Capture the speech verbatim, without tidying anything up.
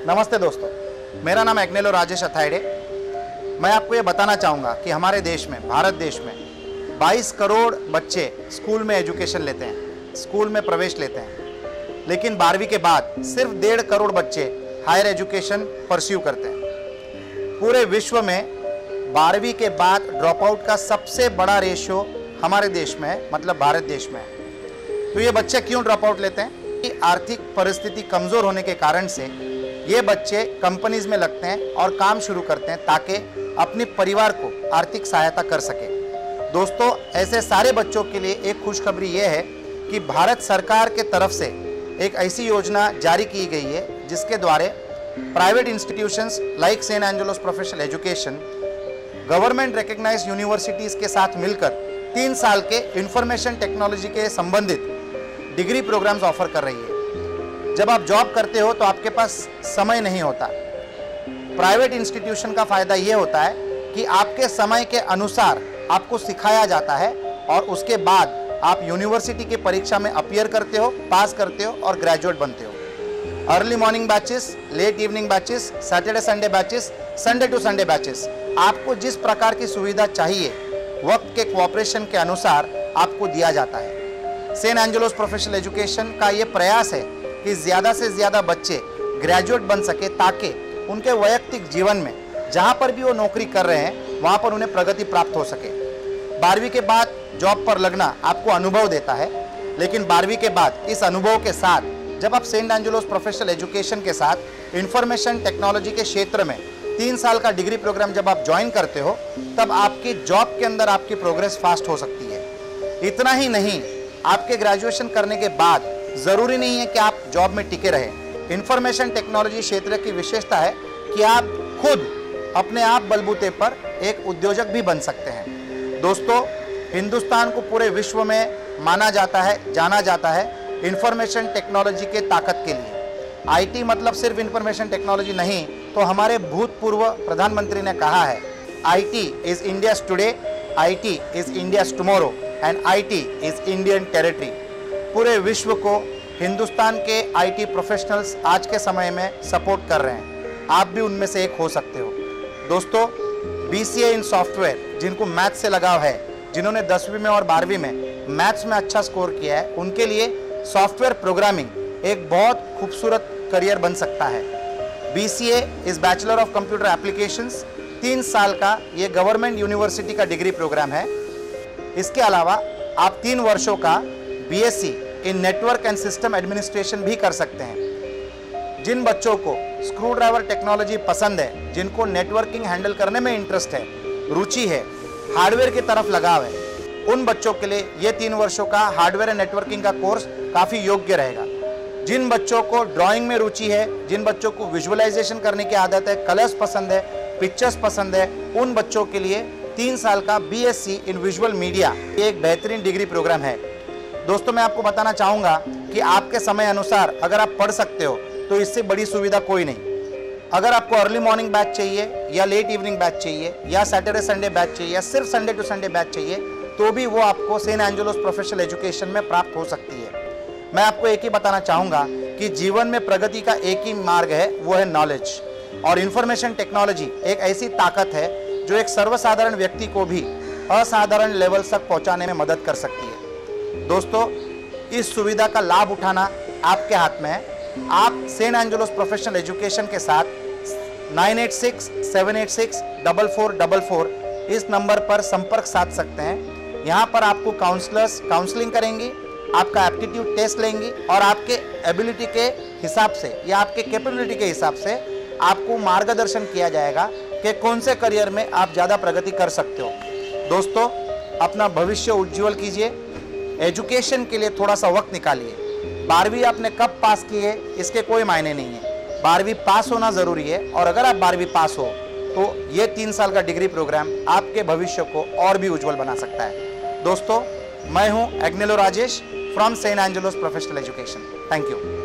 नमस्ते दोस्तों, मेरा नाम एग्नेलो राजेश अथाइडे। मैं आपको ये बताना चाहूँगा कि हमारे देश में, भारत देश में बाईस करोड़ बच्चे स्कूल में एजुकेशन लेते हैं, स्कूल में प्रवेश लेते हैं, लेकिन बारहवीं के बाद सिर्फ डेढ़ करोड़ बच्चे हायर एजुकेशन परस्यू करते हैं। पूरे विश्व में बारहवीं के बाद ड्रॉप आउट का सबसे बड़ा रेशियो हमारे देश में है, मतलब भारत देश में है। तो ये बच्चे क्यों ड्रॉप आउट लेते हैं? कि आर्थिक परिस्थिति कमज़ोर होने के कारण से ये बच्चे कंपनीज में लगते हैं और काम शुरू करते हैं ताकि अपने परिवार को आर्थिक सहायता कर सके। दोस्तों, ऐसे सारे बच्चों के लिए एक खुशखबरी ये है कि भारत सरकार के तरफ से एक ऐसी योजना जारी की गई है जिसके द्वारा private institutions like saint Angelos professional education government recognised universities के साथ मिलकर तीन साल के इंफॉर्मेशन टेक्नोलॉजी के संबंधित डिग्री प्रोग्राम्स ऑफर कर रही है। जब आप जॉब करते हो तो आपके पास समय नहीं होता। प्राइवेट इंस्टीट्यूशन का फ़ायदा ये होता है कि आपके समय के अनुसार आपको सिखाया जाता है और उसके बाद आप यूनिवर्सिटी की परीक्षा में अपीयर करते हो, पास करते हो और ग्रेजुएट बनते हो। Early morning batches, late evening batches, Saturday Sunday batches, Sunday to Sunday batches, आपको जिस प्रकार की सुविधा चाहिए वक्त के कोऑपरेशन के अनुसार आपको दिया जाता है। सेंट एंजेलोस प्रोफेशनल एजुकेशन का ये प्रयास है कि ज़्यादा से ज़्यादा बच्चे ग्रेजुएट बन सके ताकि उनके वैयक्तिक जीवन में जहाँ पर भी वो नौकरी कर रहे हैं वहाँ पर उन्हें प्रगति प्राप्त हो सके। बारहवीं के बाद जॉब पर लगना आपको अनुभव देता है, लेकिन बारहवीं के बाद इस अनुभव के साथ जब आप सेंट एंजेलोस प्रोफेशनल एजुकेशन के साथ इंफॉर्मेशन टेक्नोलॉजी के क्षेत्र में तीन साल का डिग्री प्रोग्राम जब आप ज्वाइन करते हो तब आपकी जॉब के अंदर आपकी प्रोग्रेस फास्ट हो सकती है। इतना ही नहीं, आपके ग्रेजुएशन करने के बाद ज़रूरी नहीं है कि आप जॉब में टिके रहें। इंफॉर्मेशन टेक्नोलॉजी क्षेत्र की विशेषता है कि आप खुद अपने आप बलबूते पर एक उद्योजक भी बन सकते हैं। दोस्तों, हिंदुस्तान को पूरे विश्व में माना जाता है, जाना जाता है इंफॉर्मेशन टेक्नोलॉजी के ताकत के लिए। आईटी मतलब सिर्फ इंफॉर्मेशन टेक्नोलॉजी नहीं, तो हमारे भूतपूर्व प्रधानमंत्री ने कहा है, IT is India's today, IT is India's tomorrow and IT is Indian territory. पूरे विश्व को हिंदुस्तान के आईटी प्रोफेशनल्स आज के समय में सपोर्ट कर रहे हैं। आप भी उनमें से एक हो सकते हो। दोस्तों, बीसीए इन सॉफ्टवेयर, जिनको मैथ्स से लगाव है, जिन्होंने दसवीं में और बारहवीं में मैथ्स में अच्छा स्कोर किया है, उनके लिए सॉफ्टवेयर प्रोग्रामिंग एक बहुत खूबसूरत करियर बन सकता है। BCA is bachelor of computer applications, तीन साल का ये गवर्नमेंट यूनिवर्सिटी का डिग्री प्रोग्राम है। इसके अलावा आप तीन वर्षों का BSc in network and system administration भी कर सकते हैं। जिन बच्चों को स्क्रू ड्राइवर टेक्नोलॉजी पसंद है, जिनको नेटवर्किंग हैंडल करने में इंटरेस्ट है, रुचि है, हार्डवेयर की तरफ लगाव है, उन बच्चों के लिए ये तीन वर्षों का हार्डवेयर एंड नेटवर्किंग का कोर्स काफ़ी योग्य रहेगा। जिन बच्चों को ड्राइंग में रुचि है, जिन बच्चों को विजुअलाइजेशन करने की आदत है, कलर्स पसंद है, पिक्चर्स पसंद है, उन बच्चों के लिए तीन साल का बीएससी इन विजुअल मीडिया एक बेहतरीन डिग्री प्रोग्राम है। दोस्तों, मैं आपको बताना चाहूँगा कि आपके समय अनुसार अगर आप पढ़ सकते हो तो इससे बड़ी सुविधा कोई नहीं। अगर आपको अर्ली मॉर्निंग बैच चाहिए या लेट इवनिंग बैच चाहिए या सैटरडे संडे बैच चाहिए या सिर्फ संडे टू संडे बैच चाहिए, तो भी वो आपको सेंट एंजेलोस प्रोफेशनल एजुकेशन में प्राप्त हो सकती है। मैं आपको एक ही बताना चाहूँगा कि जीवन में प्रगति का एक ही मार्ग है, वो है नॉलेज। और इंफॉर्मेशन टेक्नोलॉजी एक ऐसी ताकत है जो एक सर्वसाधारण व्यक्ति को भी असाधारण लेवल तक पहुंचाने में मदद कर सकती है। दोस्तों, इस सुविधा का लाभ उठाना आपके हाथ में है। आप सेंट एंजेलोस प्रोफेशनल एजुकेशन के साथ nine eight six seven eight six double four double four इस नंबर पर संपर्क साध सकते हैं। यहाँ पर आपको काउंसलर्स काउंसलिंग करेंगी, आपका एप्टीट्यूड टेस्ट लेंगी और आपके एबिलिटी के हिसाब से या आपके कैपेबिलिटी के हिसाब से आपको मार्गदर्शन किया जाएगा कि कौन से करियर में आप ज़्यादा प्रगति कर सकते हो। दोस्तों, अपना भविष्य उज्जवल कीजिए, एजुकेशन के लिए थोड़ा सा वक्त निकालिए। बारहवीं आपने कब पास की है इसके कोई मायने नहीं है, बारहवीं पास होना ज़रूरी है। और अगर आप बारहवीं पास हो तो ये तीन साल का डिग्री प्रोग्राम आपके भविष्य को और भी उज्जवल बना सकता है। दोस्तों, मैं हूँ Agnelo Rajesh from saint Angelos professional education. Thank you.